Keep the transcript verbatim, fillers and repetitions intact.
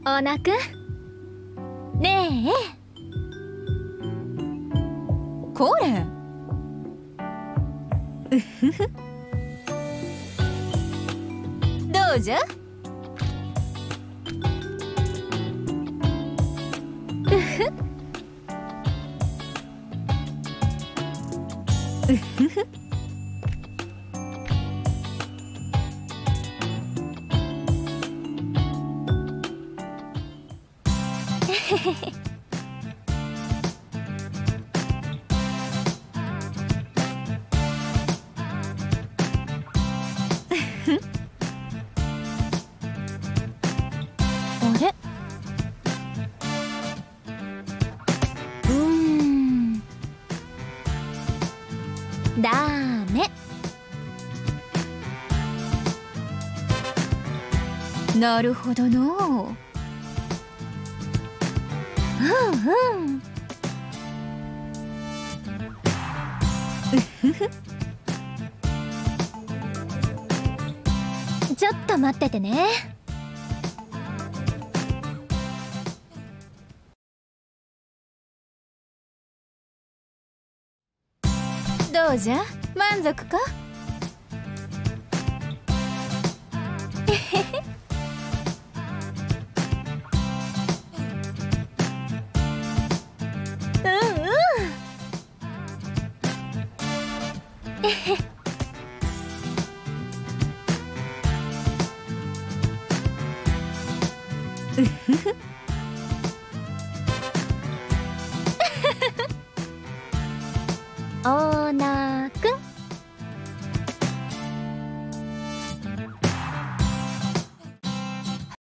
オナくん、ねえこれうふふどうじゃうふうふふあれうーんダメなるほどのううんうんうふふちょっと待っててね。どうじゃ満足かえへへうんうんえへうふふ